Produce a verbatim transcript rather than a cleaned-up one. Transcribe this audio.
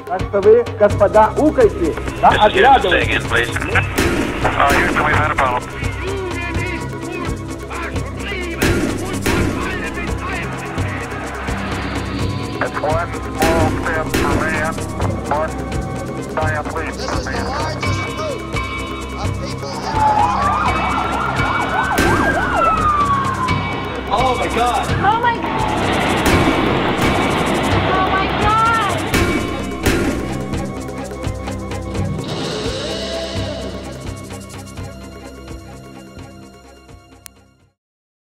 Так что вы, господа, укайте, да, оглядывайте. It's one small step for man, one giant leap for man. Oh my God! Oh my God!